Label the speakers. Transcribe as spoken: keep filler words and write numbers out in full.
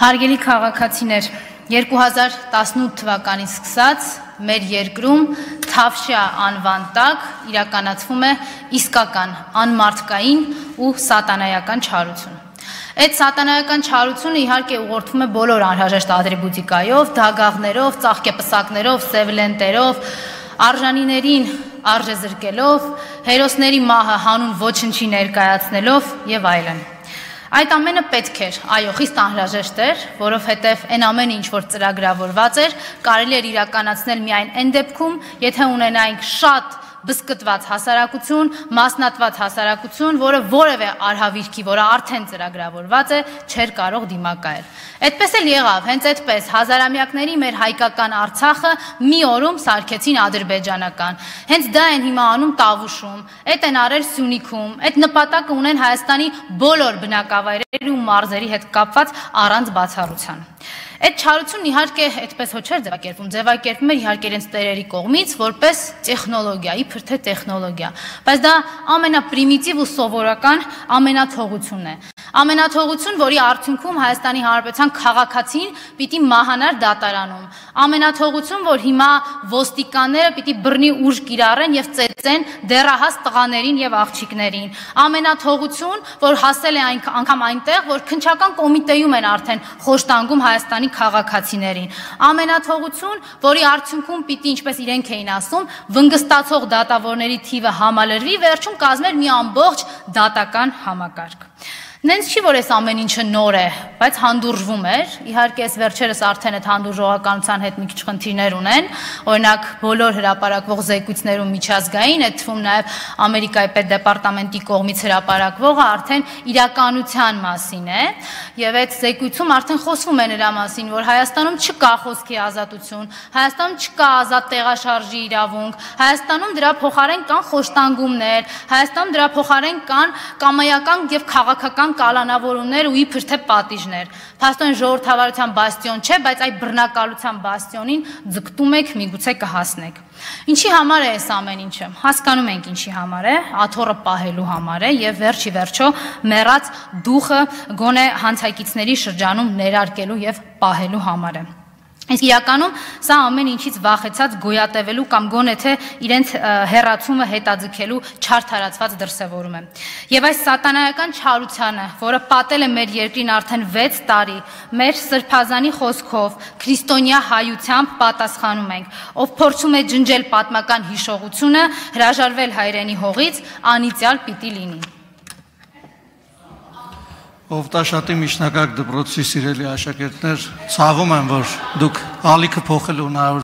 Speaker 1: Հարգելի քաղաքացիներ, երկու հազար տասնութ թվականից սկսած մեր երկրում Թավշյա անվան տակ իրականացվում է իսկական անմարդկային ու սատանայական չարություն։ Այդ սատանայական չարությունը իհարկե ուղղորդվում է բոլոր անհրաժեշտ ատրիբուտիկայով, դագաղներով, ծաղկեպսակներով, սև լենտերով, արժանիներին արժեզրկելով, հերոսների մահը հանուն ոչնչի ներկայացնելով եւ այլն։ Այդ ամենը պետք էր, այո, խիստ անհրաժեշտ էր, որովհետև այն ամենը, ինչ որ ծրագրավորված էր, կարելի էր իրականացնել միայն այն դեպքում, եթե ունենայինք շատ բզկտված հասարակություն, մասնատված հասարակություն, որը որևէ արհավիրքի, որը արդեն ծրագրավորված է, չէր կարող դիմակայել։ Այդպես էլ եղավ, հենց այդպես հազարամյակների մեր հայկական Արցախը մի օրում սարքեցին ադրբեջանական։ Հենց դա են հիմա անում Տավուշում, այդ են արել Սյունիքում, այդ նպատակը ունեն Հայաստանի բոլոր բնակավայրերի ու մարզերի հետ կապված առանց բացառության։ Այդ չարությունն իհարկե այդպես ոչ էր ձևակերպվում, ձևակերպվում էր իհարկե իրենց տերերի կողմից որպես տեխնոլոգիա, իբր թե տեխնոլոգիա, բայց դա ամենապրիմիտիվ ու սովորական ամենաթողությունն է։ Ամենաթողություն, որի արդյունքում Հայաստանի Հանրապետության քաղաքացին պիտի մահանար դատարանում։ Ամենաթողություն, որ հիմա ոստիկանները պիտի բռնի ուժ կիրառեն եւ ծեծեն դեռահաս տղաներին եւ աղջիկներին։ Ամենաթողություն, որ հասել է անգամ այնտեղ, որ քննչական կոմիտեում են արդեն խոշտանգում Հայաստանի քաղաքացիներին։ Ամենաթողություն, որի արդյունքում պիտի, ինչպես իրենք էին ասում, վնգստացող դատավորների թիվը համալրվի, վերջում կազմեր մի ամբողջ դատական համակարգ։ Նենց չի, որ այս ամեն ինչը նոր է, բայց հանդուրժվում էր, իհարկե այս վերջերս արդեն այդ հանդուրժողականության հետ մի քիչ խնդիրներ ունեն, օրինակ բոլոր հրապարակվող զեկույցներում միջազգային, այդ թվում նաև Ամերիկայի պետդեպարտամենտի կողմից հրապարակվողը արդեն իրականության մասին է, եւ այդ զեկույցում արդեն խոսվում է նրա մասին, որ Հայաստանում չկա խոսքի ազատություն, Հայաստանում չկա ազատ տեղաշարժի իրավունք, Հայաստանում դրա փոխարեն կան խոշտանգումներ, Հայաստանում դրա փոխարեն կան կամայական եւ քաղաքական կալանավորումներ ու իբր թե պատիժներ։ Փաստորեն ժողովրդավարության բաստիոն չէ, բայց այդ բռնակալության բաստիոնին ձգտում եք, միգուցե կհասնեք։ Ինչի համար է այս ամեն ինչը։ Հասկանում ենք ինչի համար է, աթոռը պահելու համար է եւ վերջի վերջո մեռած դուխը գոնե հանցայկիցների շրջանում ներարկելու եւ պահելու համար է։ Իսկ իրականում սա ամեն ինչից վախեցած գոյատևելու կամ գոնե թե իրենց հեռացումը հետաձգելու չարթարացված դրսևորում է։ Եվ այս սատանայական չարությանը, որը պատել է մեր երկրին արդեն վեց տարի, մեր սրբազանի խոսքով, քրիստոնյա հայությամբ պատասխանում ենք, ով փորձում է ջնջել պատմական հիշողությունը, հրաժարվել հայրենի հողից, անիծյալ պիտի լինի։
Speaker 2: Ովտաշատի միջնակարգ դպրոցի սիրելի աշակերտներ, ցավում եմ, որ դուք ալիքը փոխելու հնարավորություն